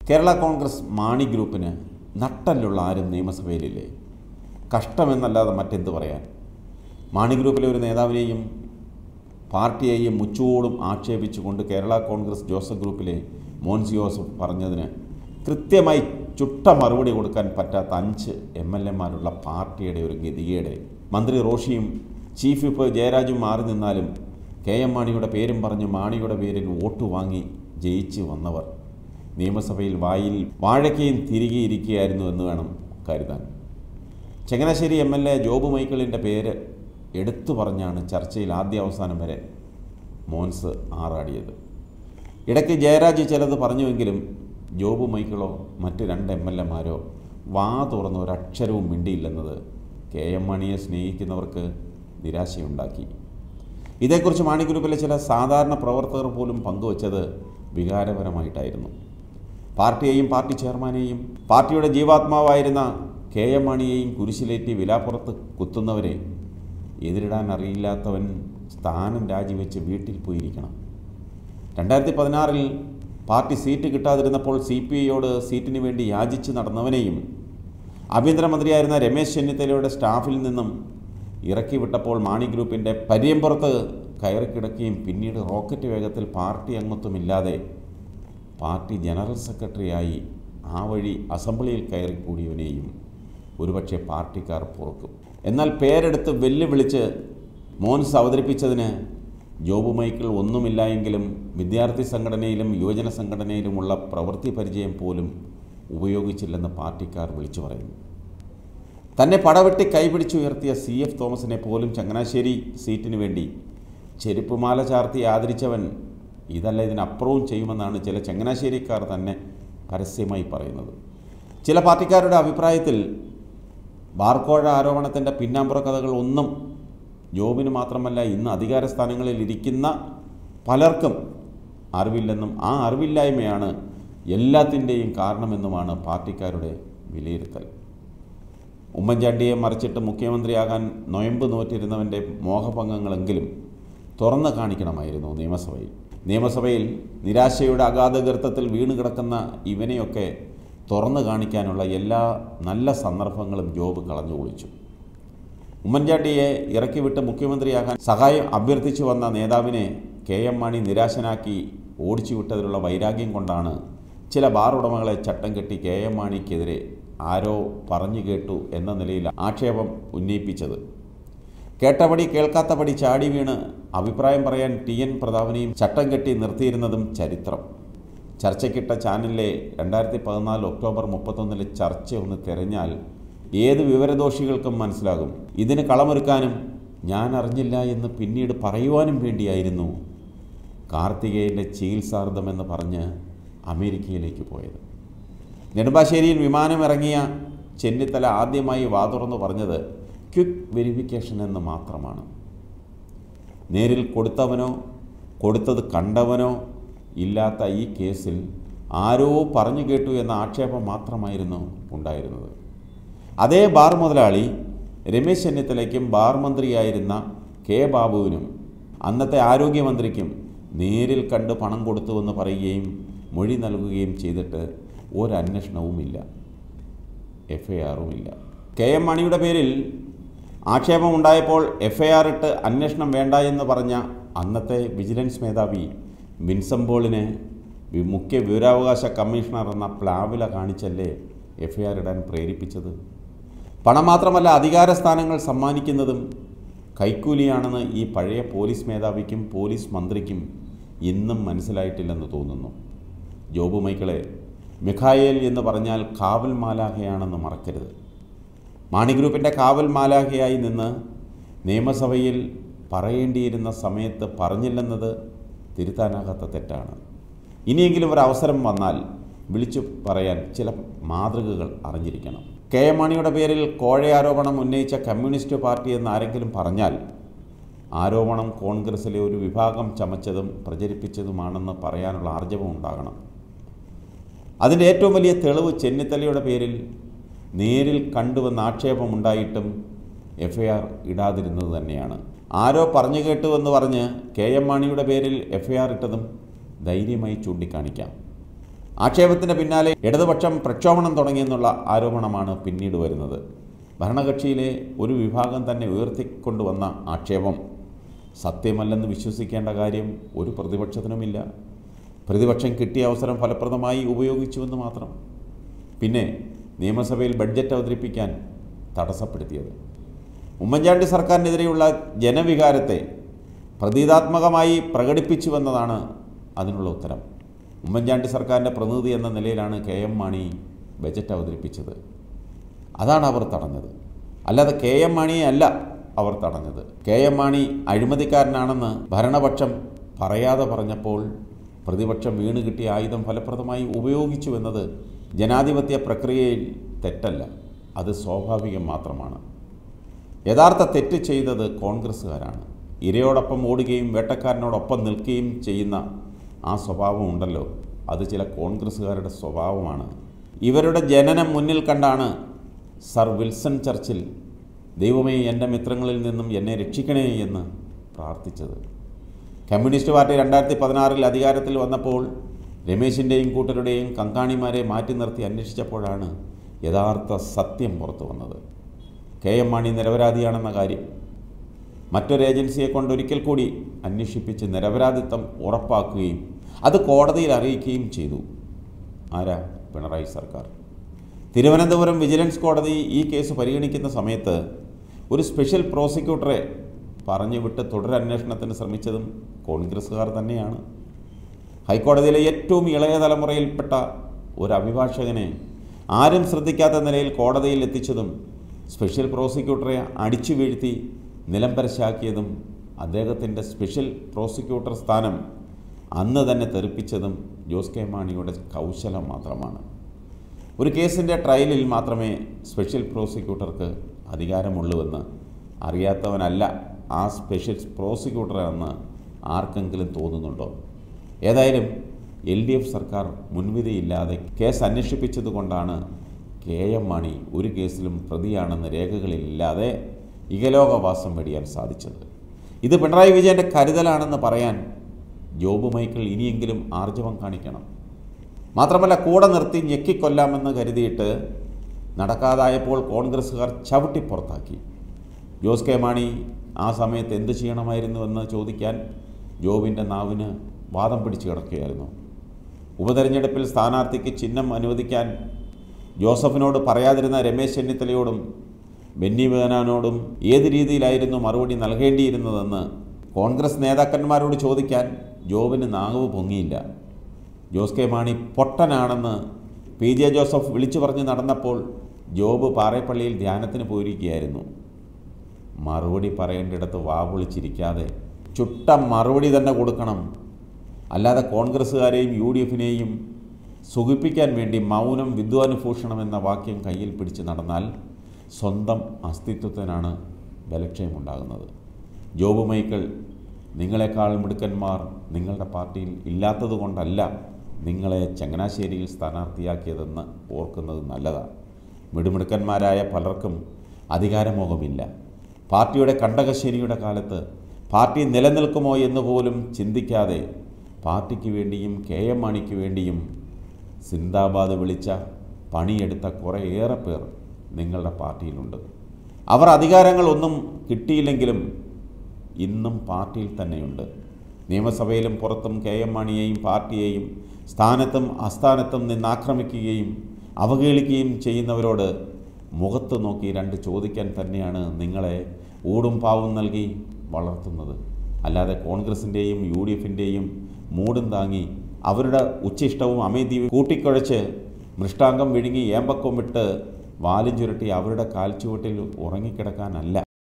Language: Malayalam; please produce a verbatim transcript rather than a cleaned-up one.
കേരള കോൺഗ്രസ് മാണി ഗ്രൂപ്പിന് നട്ടലുള്ള ആരും നിയമസഭയിലില്ലേ? കഷ്ടമെന്നല്ലാതെ മറ്റെന്ത് പറയാൻ. മാണി ഗ്രൂപ്പിലെ ഒരു നേതാവിനെയും പാർട്ടിയെയും മുച്ചോടും ആക്ഷേപിച്ചുകൊണ്ട് കേരള കോൺഗ്രസ് ജോസഫ് ഗ്രൂപ്പിലെ മോൻസ് ജോസഫ് പറഞ്ഞതിന് കൃത്യമായി ചുട്ട മറുപടി കൊടുക്കാൻ പറ്റാത്ത അഞ്ച് എം എൽ എമാരുള്ള പാർട്ടിയുടെ ഒരു ഗതികേട്. മന്ത്രി റോഷിയും ചീഫ് വിപ്പ് ജയരാജും മാറി നിന്നാലും കെ എം മാണിയുടെ പേരും പറഞ്ഞ് മാണിയുടെ പേരിൽ വോട്ട് വാങ്ങി ജയിച്ച് വന്നവർ നിയമസഭയിൽ വായിൽ വാഴയ്ക്കയും തിരികെ ഇരിക്കുകയായിരുന്നു എന്ന് വേണം കരുതാൻ. Changanassery M L A Job മൈക്കിളിൻ്റെ പേര് എടുത്തു പറഞ്ഞാണ് ചർച്ചയിൽ ആദ്യ അവസാനം വരെ മോൻസ് ആറാടിയത്. ഇടയ്ക്ക് ജയരാജ് ചിലത് പറഞ്ഞുവെങ്കിലും ജോബ് മൈക്കിളോ മറ്റ് രണ്ട് എം എൽ എമാരോ വാ തുറന്ന ഒരക്ഷരവും മിണ്ടിയില്ലെന്നത് കെ എം മാണിയെ സ്നേഹിക്കുന്നവർക്ക് നിരാശയുണ്ടാക്കി. ഇതേക്കുറിച്ച് മാണി ഗ്രൂപ്പിലെ ചില സാധാരണ പ്രവർത്തകർ പോലും പങ്കുവച്ചത് വികാരപരമായിട്ടായിരുന്നു. പാർട്ടിയെയും പാർട്ടി ചെയർമാനെയും പാർട്ടിയുടെ ജീവാത്മാവായിരുന്ന കെ എം മാണിയെയും കുരിശിലേറ്റി വിലാപ്പുറത്ത് കുത്തുന്നവരെ എതിരിടാൻ അറിയില്ലാത്തവൻ സ്ഥാനം രാജിവെച്ച് വീട്ടിൽ പോയിരിക്കണം. രണ്ടായിരത്തി പതിനാറിൽ പാർട്ടി സീറ്റ് കിട്ടാതിരുന്നപ്പോൾ സി പി ഐയോട് സീറ്റിന് വേണ്ടി യാചിച്ച് നടന്നവനെയും ആഭ്യന്തരമന്ത്രിയായിരുന്ന രമേശ് ചെന്നിത്തലയുടെ സ്റ്റാഫിൽ നിന്നും ഇറക്കി വിട്ടപ്പോൾ മാണി ഗ്രൂപ്പിൻ്റെ പരിയമ്പുറത്ത് കയറിക്കിടക്കുകയും പിന്നീട് റോക്കറ്റ് വേഗത്തിൽ പാർട്ടി അംഗത്വമില്ലാതെ പാർട്ടി ജനറൽ സെക്രട്ടറിയായി ആ വഴി അസംബ്ലിയിൽ കയറിക്കൂടിയവനെയും ഒരുപക്ഷെ പാർട്ടിക്കാർ പൊറുക്കും. എന്നാൽ പേരെടുത്ത് വെല്ലുവിളിച്ച് മോൻസ് അവതരിപ്പിച്ചതിന് ജോബ് മൈക്കിൾ ഒന്നുമില്ല എങ്കിലും വിദ്യാർത്ഥി സംഘടനയിലും യുവജന സംഘടനയിലുമുള്ള പ്രവൃത്തി പരിചയം പോലും ഉപയോഗിച്ചില്ലെന്ന് പാർട്ടിക്കാർ വിളിച്ചു പറയുന്നു. തന്നെ പടവെട്ടി കൈപിടിച്ചുയർത്തിയ സി എഫ് തോമസിനെ പോലും ചങ്ങനാശ്ശേരി സീറ്റിനു വേണ്ടി ചെരുപ്പുമാല ചാർത്തി ആദരിച്ചവൻ ഇതല്ല ഇതിനപ്പുറവും ചെയ്യുമെന്നാണ് ചില ചങ്ങനാശ്ശേരിക്കാർ തന്നെ പരസ്യമായി പറയുന്നത്. ചില പാർട്ടിക്കാരുടെ അഭിപ്രായത്തിൽ ബാർക്കോഴ ആരോപണത്തിൻ്റെ പിന്നാമ്പുറ കഥകൾ ഒന്നും ജോബിന് മാത്രമല്ല ഇന്ന് അധികാര സ്ഥാനങ്ങളിൽ ഇരിക്കുന്ന പലർക്കും അറിവില്ലെന്നും ആ അറിവില്ലായ്മയാണ് എല്ലാത്തിൻ്റെയും കാരണമെന്നുമാണ് പാർട്ടിക്കാരുടെ വിലയിരുത്തൽ. ഉമ്മൻചാണ്ടിയെ മറിച്ചിട്ട് മുഖ്യമന്ത്രിയാകാൻ നൊയമ്പ് നോറ്റിരുന്നവൻ്റെ മോഹഭംഗങ്ങളെങ്കിലും തുറന്നു കാണിക്കണമായിരുന്നു നിയമസഭയിൽ. നിയമസഭയിൽ നിരാശയുടെ അഗാധഗർത്തത്തിൽ വീണ് കിടക്കുന്ന ഇവനെയൊക്കെ തുറന്നു കാണിക്കാനുള്ള എല്ലാ നല്ല സന്ദർഭങ്ങളും ജോബ് കളഞ്ഞു കുളിച്ചു. ഉമ്മൻചാണ്ടിയെ ഇറക്കിവിട്ട് മുഖ്യമന്ത്രിയാകാൻ സഹായം അഭ്യർത്ഥിച്ചു വന്ന നേതാവിനെ കെ എം മാണി നിരാശനാക്കി ഓടിച്ചു വിട്ടതിലുള്ള വൈരാഗ്യം കൊണ്ടാണ് ചില ബാർ ഉടമകളെ ചട്ടം കെട്ടി കെ എം മാണിക്കെതിരെ ആരോ പറഞ്ഞു കേട്ടു എന്ന നിലയിൽ ആക്ഷേപം ഉന്നയിപ്പിച്ചത്. കേട്ടപടി കേൾക്കാത്തപടി ചാടി വീണ് അഭിപ്രായം പറയാൻ ടി എൻ പ്രതാപനെയും ചട്ടം കെട്ടി നിർത്തിയിരുന്നതും ചരിത്രം. ചർച്ചയ്ക്കിട്ട ചാനലിലെ രണ്ടായിരത്തി പതിനാല് ഒക്ടോബർ മുപ്പത്തൊന്നിലെ ചർച്ച ഒന്ന് തിരഞ്ഞാൽ ഏത് വിവരദോഷികൾക്കും മനസ്സിലാകും. ഇതിന് കളമൊരുക്കാനും ഞാൻ അറിഞ്ഞില്ല എന്ന് പിന്നീട് പറയുവാനും വേണ്ടിയായിരുന്നു കാർത്തികേയൻ്റെ ചികിത്സാർത്ഥമെന്ന് പറഞ്ഞ് അമേരിക്കയിലേക്ക് പോയത്. നെടുമ്പാശ്ശേരിയിൽ വിമാനമിറങ്ങിയ ചെന്നിത്തല ആദ്യമായി വാതുറന്ന് പറഞ്ഞത് ക്വിക്ക് വെരിഫിക്കേഷൻ എന്ന് മാത്രമാണ്. നേരിൽ കൊടുത്തവനോ കൊടുത്തത് കണ്ടവനോ ഇല്ലാത്ത ഈ കേസിൽ ആരോ പറഞ്ഞു കേട്ടു എന്ന ആക്ഷേപം മാത്രമായിരുന്നു ഉണ്ടായിരുന്നത്. അതേ ബാർ മുതലാളി രമേശ് ചെന്നിത്തലയ്ക്കും ബാർ മന്ത്രിയായിരുന്ന കെ ബാബുവിനും അന്നത്തെ ആരോഗ്യമന്ത്രിക്കും നേരിൽ കണ്ട് പണം കൊടുത്തുവെന്ന് പറയുകയും മൊഴി നൽകുകയും ചെയ്തിട്ട് ഒരന്വേഷണവുമില്ല, എഫ് ഐ ആറുമില്ല. കെ എം മാണിയുടെ പേരിൽ ആക്ഷേപമുണ്ടായപ്പോൾ എഫ് ഐ ആർ ഇട്ട് അന്വേഷണം വേണ്ട എന്ന് പറഞ്ഞ അന്നത്തെ വിജിലൻസ് മേധാവി വിൻസംബോളിനെ മുഖ്യ വിവരാവകാശ കമ്മീഷണർ എന്ന പ്ലാവില കാണിച്ചല്ലേ എഫ് ഐ ആർ ഇടാൻ പ്രേരിപ്പിച്ചത്. പണം മാത്രമല്ല അധികാര സ്ഥാനങ്ങൾ സമ്മാനിക്കുന്നതും കൈക്കൂലിയാണെന്ന് ഈ പഴയ പോലീസ് മേധാവിക്കും പോലീസ് മന്ത്രിക്കും ഇന്നും മനസ്സിലായിട്ടില്ലെന്ന് തോന്നുന്നു. ജോബ് മൈക്കിളെ മിഖായേൽ എന്ന് പറഞ്ഞാൽ കാവൽ മാലാഖയാണെന്ന് മറക്കരുത്. മാണി ഗ്രൂപ്പിൻ്റെ കാവൽ മാലാഖയായി നിന്ന് നിയമസഭയിൽ പറയേണ്ടിയിരുന്ന സമയത്ത് പറഞ്ഞില്ലെന്നത് തിരുത്താനാകാത്ത തെറ്റാണ്. ഇനിയെങ്കിലും ഒരു അവസരം വന്നാൽ വിളിച്ചു പറയാൻ ചില മാതൃകകൾ അറിഞ്ഞിരിക്കണം. കെ എം മാണിയുടെ പേരിൽ കോഴയാരോപണം ഉന്നയിച്ച കമ്മ്യൂണിസ്റ്റ് പാർട്ടി എന്ന് ആരെങ്കിലും പറഞ്ഞാൽ ആരോപണം കോൺഗ്രസിലെ ഒരു വിഭാഗം ചമച്ചതും പ്രചരിപ്പിച്ചതുമാണെന്ന് പറയാനുള്ള ആർജവം ഉണ്ടാകണം. അതിൻ്റെ ഏറ്റവും വലിയ തെളിവ് ചെന്നിത്തലയുടെ പേരിൽ നേരിൽ കണ്ടുവെന്ന ആക്ഷേപമുണ്ടായിട്ടും എഫ് ഐ ആർ ഇടാതിരുന്നത് തന്നെയാണ്. ആരോ പറഞ്ഞു കേട്ടുവെന്ന് പറഞ്ഞ് കെ എം മാണിയുടെ പേരിൽ എഫ് ഐ ആർ ഇട്ടതും ധൈര്യമായി ചൂണ്ടിക്കാണിക്കാം. ആക്ഷേപത്തിന് പിന്നാലെ ഇടതുപക്ഷം പ്രക്ഷോഭണം തുടങ്ങിയെന്നുള്ള ആരോപണമാണ് പിന്നീട് വരുന്നത്. ഭരണകക്ഷിയിലെ ഒരു വിഭാഗം തന്നെ ഉയർത്തിക്കൊണ്ടുവന്ന ആക്ഷേപം സത്യമല്ലെന്ന് വിശ്വസിക്കേണ്ട കാര്യം ഒരു പ്രതിപക്ഷത്തിനുമില്ല. പ്രതിപക്ഷം കിട്ടിയ അവസരം ഫലപ്രദമായി ഉപയോഗിച്ചുവെന്ന് മാത്രം. പിന്നെ നിയമസഭയിൽ ബഡ്ജറ്റ് അവതരിപ്പിക്കാൻ തടസ്സപ്പെടുത്തിയത് ഉമ്മൻചാണ്ടി സർക്കാരിനെതിരെയുള്ള ജനവികാരത്തെ പ്രതീകാത്മകമായി പ്രകടിപ്പിച്ചുവെന്നതാണ് അതിനുള്ള ഉത്തരം. ഉമ്മൻചാണ്ടി സർക്കാരിൻ്റെ പ്രതിനിധി എന്ന നിലയിലാണ് കെ എം മാണി ബജറ്റ് അവതരിപ്പിച്ചത്. അതാണ് അവർ തടഞ്ഞത്. അല്ലാതെ കെ എം മാണിയെ അല്ല അവർ തടഞ്ഞത്. കെ എം മാണി അഴിമതിക്കാരനാണെന്ന് ഭരണപക്ഷം പറയാതെ പറഞ്ഞപ്പോൾ പ്രതിപക്ഷം വീണ് കിട്ടിയ ആയുധം ഫലപ്രദമായി ഉപയോഗിച്ചുവെന്നത് ജനാധിപത്യ പ്രക്രിയയിൽ തെറ്റല്ല, അത് സ്വാഭാവികം മാത്രമാണ്. യഥാർത്ഥ തെറ്റ് ചെയ്തത് കോൺഗ്രസ്സുകാരാണ്. ഇരയോടൊപ്പം ഓടുകയും വേട്ടക്കാരനോടൊപ്പം നിൽക്കുകയും ചെയ്യുന്ന ആ സ്വഭാവം ഉണ്ടല്ലോ, അത് ചില കോൺഗ്രസ്സുകാരുടെ സ്വഭാവമാണ്. ഇവരുടെ ജനനം മുന്നിൽ കണ്ടാണ് സർ വിൽസൺ ചർച്ചിൽ ദൈവമേ എൻ്റെ മിത്രങ്ങളിൽ നിന്നും എന്നെ രക്ഷിക്കണേ എന്ന് പ്രാർത്ഥിച്ചത്. കമ്മ്യൂണിസ്റ്റ് പാർട്ടി രണ്ടായിരത്തി പതിനാറിൽ അധികാരത്തിൽ വന്നപ്പോൾ രമേശിൻ്റെയും കൂട്ടരുടെയും കങ്കാണിമാരെ മാറ്റി നിർത്തി അന്വേഷിച്ചപ്പോഴാണ് യഥാർത്ഥ സത്യം പുറത്തു വന്നത്. കെ എം മാണി നിരപരാധിയാണെന്ന കാര്യം മറ്റൊരു ഏജൻസിയെ കൊണ്ട് ഒരിക്കൽ കൂടി അന്വേഷിപ്പിച്ച് നിരപരാധിത്വം ഉറപ്പാക്കുകയും അത് കോടതിയിൽ അറിയിക്കുകയും ചെയ്തു. ആരാ? പിണറായി സർക്കാർ. തിരുവനന്തപുരം വിജിലൻസ് കോടതി ഈ കേസ് പരിഗണിക്കുന്ന സമയത്ത് ഒരു സ്പെഷ്യൽ പ്രോസിക്യൂട്ടറെ പറഞ്ഞു വിട്ട് തുടരന്വേഷണത്തിന് ശ്രമിച്ചതും കോൺഗ്രസ്സുകാർ തന്നെയാണ്. ഹൈക്കോടതിയിലെ ഏറ്റവും ഇളയ തലമുറയിൽപ്പെട്ട ഒരു അഭിഭാഷകനെ ആരും ശ്രദ്ധിക്കാത്ത നിലയിൽ കോടതിയിൽ എത്തിച്ചതും സ്പെഷ്യൽ പ്രോസിക്യൂട്ടറെ അടിച്ചു വീഴ്ത്തി നിലംപരിശാക്കിയതും അദ്ദേഹത്തിൻ്റെ സ്പെഷ്യൽ പ്രോസിക്യൂട്ടർ സ്ഥാനം അന്ന് തന്നെ തെറിപ്പിച്ചതും ജോസ് കെ മാണിയുടെ കൗശലം മാത്രമാണ്. ഒരു കേസിൻ്റെ ട്രയലിൽ മാത്രമേ സ്പെഷ്യൽ പ്രോസിക്യൂട്ടർക്ക് അധികാരമുള്ളൂവെന്ന് അറിയാത്തവനല്ല ആ സ്പെഷ്യൽ പ്രോസിക്യൂട്ടർ എന്ന് ആർക്കെങ്കിലും തോന്നുന്നുണ്ടോ? ഏതായാലും എൽ ഡി എഫ് സർക്കാർ മുൻവിധിയില്ലാതെ കേസ് അന്വേഷിപ്പിച്ചതുകൊണ്ടാണ് കെ എം മാണി ഒരു കേസിലും പ്രതിയാണെന്ന് രേഖകളിലില്ലാതെ ഇഹലോകവാസം വെടിയാൻ സാധിച്ചത്. ഇത് പിണറായി വിജയൻ്റെ കരുതലാണെന്ന് പറയാൻ ജോബ് മൈക്കിൾ ഇനിയെങ്കിലും ആർജവം കാണിക്കണം. മാത്രമല്ല, കൂടെ നിർത്തി ഞെക്കിക്കൊല്ലാമെന്ന് കരുതിയിട്ട് നടക്കാതായപ്പോൾ കോൺഗ്രസ്സുകാർ ചവിട്ടി പുറത്താക്കി. ജോസ് കെ മാണി ആ സമയത്ത് എന്ത് ചെയ്യണമായിരുന്നുവെന്ന് ചോദിക്കാൻ ജോബിൻ്റെ നാവിന് വാദം പിടിച്ചു കിടക്കുകയായിരുന്നു. ഉപതെരഞ്ഞെടുപ്പിൽ സ്ഥാനാർത്ഥിക്ക് ചിഹ്നം അനുവദിക്കാൻ ജോസഫിനോട് പറയാതിരുന്ന രമേശ് ചെന്നിത്തലയോടും ബെന്നി ബെഹനാനോടും ഏത് രീതിയിലായിരുന്നു മറുപടി നൽകേണ്ടിയിരുന്നതെന്ന് കോൺഗ്രസ് നേതാക്കന്മാരോട് ചോദിക്കാൻ ജോബിന് നാവ് പൊങ്ങിയില്ല. ജോസ് കെ മാണി പൊട്ടനാണെന്ന് പി ജെ ജോസഫ് വിളിച്ചു പറഞ്ഞ് നടന്നപ്പോൾ ജോബ് പാറേപ്പള്ളിയിൽ ധ്യാനത്തിന് പോയിരിക്കുകയായിരുന്നു. മറുപടി പറയേണ്ടിടത്ത് വാ പൊളിച്ചിരിക്കാതെ ചുട്ട മറുപടി തന്നെ കൊടുക്കണം. അല്ലാതെ കോൺഗ്രസ്സുകാരെയും യു ഡി എഫിനെയും സുഖിപ്പിക്കാൻ വേണ്ടി മൗനം വിദ്വാനുഭൂഷണം എന്ന വാക്യം കയ്യിൽ പിടിച്ച് നടന്നാൽ സ്വന്തം അസ്തിത്വത്തിനാണ് ബലക്ഷയമുണ്ടാകുന്നത്. ജോബ് മൈക്കിൾ, നിങ്ങളെക്കാൾ മിടുക്കന്മാർ നിങ്ങളുടെ പാർട്ടിയിൽ ഇല്ലാത്തത് കൊണ്ടല്ല നിങ്ങളെ ചങ്ങനാശ്ശേരിയിൽ സ്ഥാനാർത്ഥിയാക്കിയതെന്ന് ഓർക്കുന്നത് നല്ലതാണ്. മിടുമിടുക്കന്മാരായ പലർക്കും അധികാരമോഹമില്ല. പാർട്ടിയുടെ കണ്ടകശ്ശേരിയുടെ കാലത്ത് പാർട്ടി നിലനിൽക്കുമോ എന്ന് പോലും ചിന്തിക്കാതെ പാർട്ടിക്ക് വേണ്ടിയും കെ എം മാണിക്ക് വേണ്ടിയും സിന്ദാബാദ് വിളിച്ച പണിയെടുത്ത കുറേയേറെ പേർ നിങ്ങളുടെ പാർട്ടിയിലുണ്ട്. അവർ അധികാരങ്ങളൊന്നും കിട്ടിയില്ലെങ്കിലും ഇന്നും പാർട്ടിയിൽ തന്നെയുണ്ട്. നിയമസഭയിലും പുറത്തും കെ എം മാണിയെയും പാർട്ടിയെയും സ്ഥാനത്തും അസ്ഥാനത്തും നിന്നാക്രമിക്കുകയും അവഹേളിക്കുകയും ചെയ്യുന്നവരോട് മുഖത്ത് നോക്കി രണ്ട് ചോദിക്കാൻ തന്നെയാണ് നിങ്ങളെ ഊടും പാവും നൽകി വളർത്തുന്നത്. അല്ലാതെ കോൺഗ്രസിൻ്റെയും യു ഡി എഫിൻ്റെയും മൂടും താങ്ങി അവരുടെ ഉച്ഛിഷ്ടവും അമേദ്യവും കൂട്ടിക്കുഴച്ച് മൃഷ്ടാംഗം വിഴുങ്ങി ഏമ്പക്കം വിട്ട് വാലും ചുരുട്ടി അവരുടെ കാൽച്ചുവട്ടിൽ ഉറങ്ങിക്കിടക്കാനല്ല.